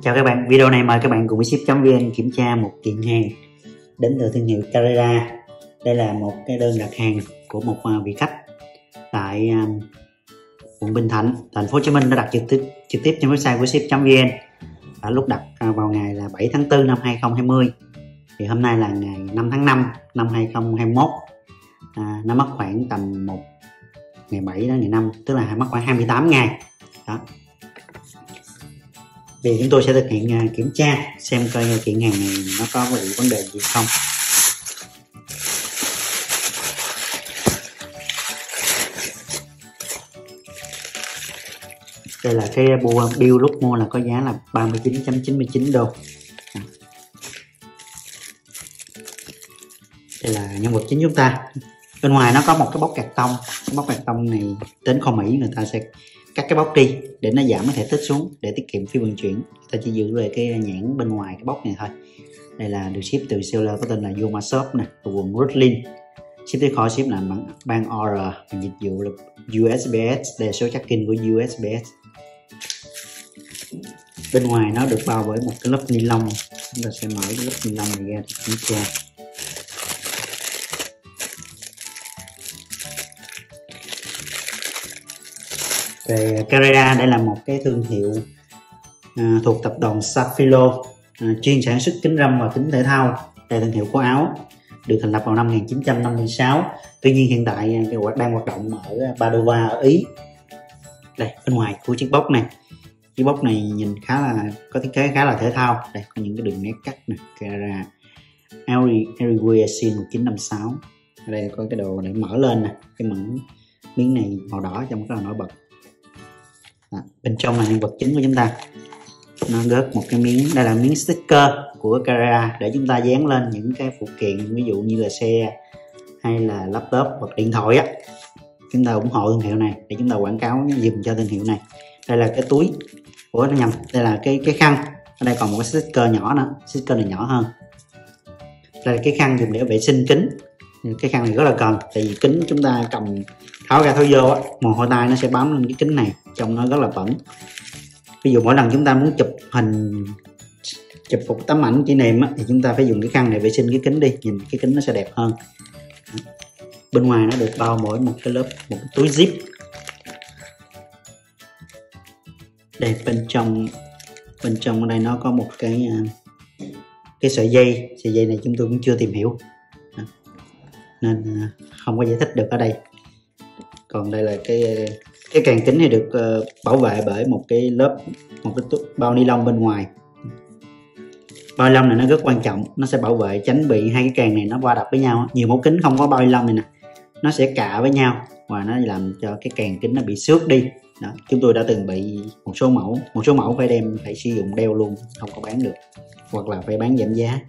Chào các bạn, video này mời các bạn cùng với ship.vn kiểm tra một kiện hàng đến từ thương hiệu Carrera. Đây là một cái đơn đặt hàng của một vị khách tại quận Bình Thạnh, thành phố Hồ Chí Minh đã đặt trực tiếp trên website của ship.vn. Đã lúc đặt vào ngày là 7 tháng 4 năm 2020. Thì hôm nay là ngày 5 tháng 5 năm 2021. Nó mất khoảng tầm ngày 7 đến ngày 5, tức là mất khoảng 28 ngày. Đó. Vì chúng tôi sẽ thực hiện kiểm tra xem coi kiện hàng này nó có bị vấn đề gì không. Đây là cái bill lúc mua là có giá là 39.99 đô. Đây là nhân vật chính chúng ta. Bên ngoài nó có một cái bóc cạc tông. Cái bóc cạc tông này đến kho Mỹ người ta sẽ cắt cái bóc đi để nó giảm cái thể tích xuống để tiết kiệm phí vận chuyển. Ta chỉ giữ về cái nhãn bên ngoài cái bóc này thôi. Đây là được ship từ seller có tên là Yoma Shop nè, từ quận Brooklyn. Ship tới kho ship là bằng order, dịch vụ là USPS. Đây là số tracking của USPS. Bên ngoài nó được bao bởi một cái lớp ni lông. Chúng ta sẽ mở cái lớp ni lông này ra để kiểm tra. Về Carrera, đây là một cái thương hiệu thuộc tập đoàn Safilo, chuyên sản xuất kính râm và kính thể thao. Đây là thương hiệu của Áo, được thành lập vào năm 1956. Tuy nhiên hiện tại đang hoạt động ở Padova ở Ý. Đây, bên ngoài của chiếc bóc này. Chiếc bóc này nhìn có thiết kế khá là thể thao. Đây có những cái đường nét cắt nè, Carrera Everywhere Sin 1956. Ở đây có cái đồ để mở lên nè, cái miếng này màu đỏ trông rất là nổi bật. Bên trong là nhân vật chính của chúng ta. Nó gớt một cái miếng, đây là miếng sticker của Carrera để chúng ta dán lên những cái phụ kiện, ví dụ như là xe hay là laptop hoặc điện thoại á. Chúng ta ủng hộ thương hiệu này để chúng ta quảng cáo dùm cho thương hiệu này. Đây là cái túi, đây là cái khăn. Ở đây còn một cái sticker nhỏ nữa, sticker này nhỏ hơn. Đây là cái khăn dùng để vệ sinh kính. Cái khăn này rất là cần, tại vì kính chúng ta cầm tháo ra tháo vô á, mồ hôi tay nó sẽ bám lên cái kính này, trông nó rất là bẩn. Ví dụ mỗi lần chúng ta muốn chụp một tấm ảnh kỷ niệm á, thì chúng ta phải dùng cái khăn này vệ sinh cái kính đi, nhìn cái kính nó sẽ đẹp hơn. Bên ngoài nó được bao bởi một cái túi zip. Đây, bên trong ở đây nó có một cái sợi dây này chúng tôi cũng chưa tìm hiểu nên không có giải thích được ở đây. Còn đây là cái càng kính này được bảo vệ bởi một cái bao ni lông bên ngoài. Bao ni lông này nó rất quan trọng, nó sẽ bảo vệ tránh bị hai cái càng này nó va đập với nhau. Nhiều mẫu kính không có bao ni lông này nè, nó sẽ cạ với nhau và nó làm cho cái càng kính nó bị xước đi. Đó, chúng tôi đã từng bị một số mẫu phải sử dụng đeo luôn, không có bán được, hoặc là phải bán giảm giá.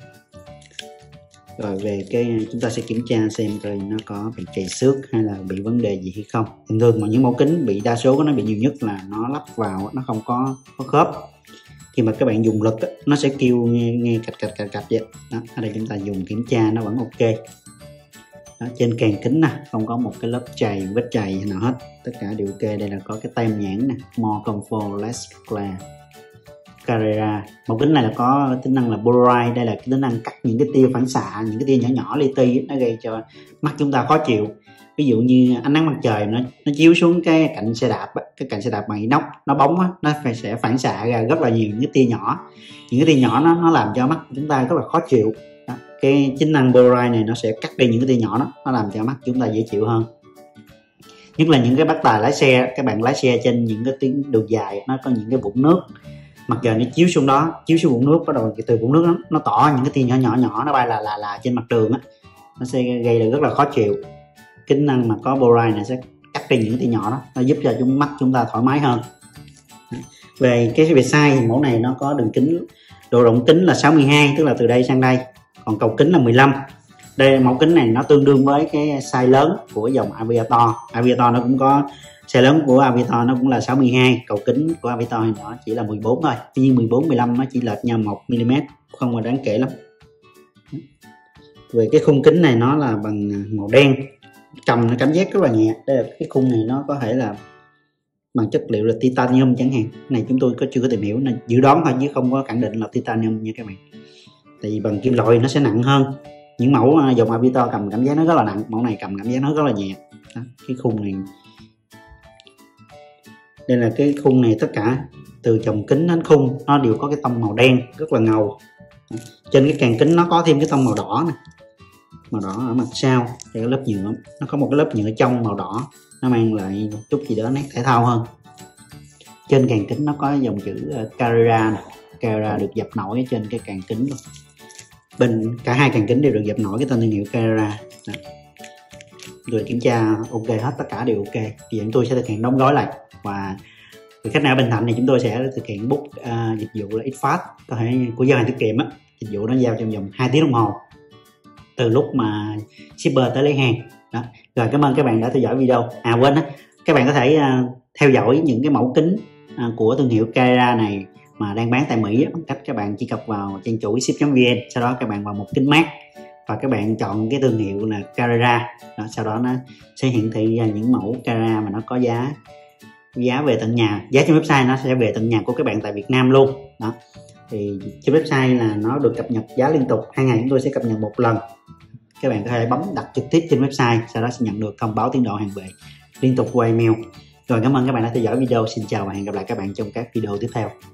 Rồi về chúng ta sẽ kiểm tra xem coi nó có bị trầy xước hay là bị vấn đề gì hay không. Thường thường mà những mẫu kính đa số của nó bị nhiều nhất là nó lắp vào nó không có khớp. Khi mà các bạn dùng lực nó sẽ kêu nghe cạch vậy. Đó, ở đây chúng ta dùng kiểm tra nó vẫn ok. Đó, trên càng kính nè không có một cái lớp vết chày nào hết, tất cả đều ok. Đây là có cái tem nhãn nè, More Comfort Less Glare Carrera. Mẫu kính này là có tính năng là Polarized. Đây là cái tính năng cắt những cái tia phản xạ, những cái tia nhỏ li ti, nó gây cho mắt chúng ta khó chịu. Ví dụ như ánh nắng mặt trời nó chiếu xuống cái cạnh xe đạp, cái cạnh xe đạp bằng inox nó bóng á, nó sẽ phản xạ ra rất là nhiều những cái tia nhỏ. Những cái tia nhỏ nó làm cho mắt chúng ta rất là khó chịu. Đó, cái tính năng Polarized này nó sẽ cắt đi những cái tia nhỏ đó, nó làm cho mắt chúng ta dễ chịu hơn. Nhất là những cái bác tài lái xe, các bạn lái xe trên những cái tuyến đường dài, nó có những cái vũng nước, mặt trời nó chiếu xuống vũng nước, bắt đầu từ vũng nước nó tỏ những cái tia nhỏ nó bay là trên mặt đường á, nó sẽ gây ra rất là khó chịu. Kính năng mà có Polarized này sẽ cắt đi những tia nhỏ đó, nó giúp cho mắt chúng ta thoải mái hơn. Về size thì mẫu này nó có đường kính, độ rộng kính là 62, tức là từ đây sang đây, còn cầu kính là 15. Đây mẫu kính này nó tương đương với cái size lớn của dòng Aviator. Aviator nó cũng có size lớn của Aviator, nó cũng là 62. Cầu kính của Aviator thì nó chỉ là 14 thôi. Tuy nhiên 14, 15 nó chỉ lệch nhau 1mm, không có đáng kể lắm. Về cái khung kính này nó là bằng màu đen, cầm nó cảm giác rất là nhẹ. Đây là cái khung này nó có thể là bằng chất liệu là titanium chẳng hạn. Cái này chúng tôi chưa có tìm hiểu nên dự đoán thôi chứ không có khẳng định là titanium nha các bạn. Tại vì bằng kim loại nó sẽ nặng hơn. Những mẫu dòng Avito cầm cảm giác nó rất là nặng, mẫu này cầm cảm giác nó rất là nhẹ. Đó, cái khung này, đây là cái khung này, tất cả từ chồng kính đến khung nó đều có cái tông màu đen rất là ngầu. Trên cái càng kính nó có thêm cái tông màu đỏ này, màu đỏ ở mặt sau, đây cái lớp nhựa, nó có một cái lớp nhựa trong màu đỏ, nó mang lại một chút gì đó nét thể thao hơn. Trên càng kính nó có dòng chữ Carrera này. Carrera được dập nổi ở trên cái càng kính luôn. Bên cả hai càng kính đều được dập nổi cái tên thương hiệu Carrera. Rồi kiểm tra ok hết, tất cả đều ok. Bây giờ chúng tôi sẽ thực hiện đóng gói lại, và vị khách nào ở Bình Thạnh thì chúng tôi sẽ thực hiện book dịch vụ là Xfast, có thể của giao hàng tiết kiệm á. Dịch vụ nó giao trong vòng 2 tiếng đồng hồ từ lúc mà shipper tới lấy hàng. Đó. Rồi cảm ơn các bạn đã theo dõi video. Quên á, các bạn có thể theo dõi những cái mẫu kính của thương hiệu Carrera này mà đang bán tại Mỹ bằng cách các bạn truy cập vào trang chủ ship.vn, sau đó các bạn vào mục kính mát và các bạn chọn cái thương hiệu là Carrera. Đó, sau đó nó sẽ hiển thị ra những mẫu Carrera mà nó có giá về tận nhà. Giá trên website nó sẽ về tận nhà của các bạn tại Việt Nam luôn. Đó. Thì trên website là nó được cập nhật giá liên tục, 2 ngày chúng tôi sẽ cập nhật một lần. Các bạn có thể bấm đặt trực tiếp trên website, sau đó sẽ nhận được thông báo tiến độ hàng về liên tục qua email. Rồi cảm ơn các bạn đã theo dõi video. Xin chào và hẹn gặp lại các bạn trong các video tiếp theo.